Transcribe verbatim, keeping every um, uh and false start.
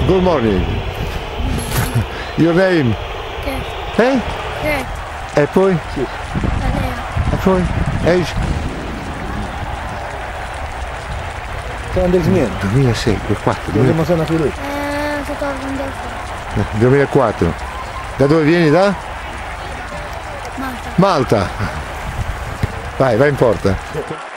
Good morning. Your name? Che? Eh? Che? E poi? Talea. E poi? Age? Che anno del niente? duemilasei, quattro, Dove siamo nati lui? Eh, stato al ventiquattro. duemilaquattro. Da dove vieni? Da? Malta. Malta. Vai, vai in porta.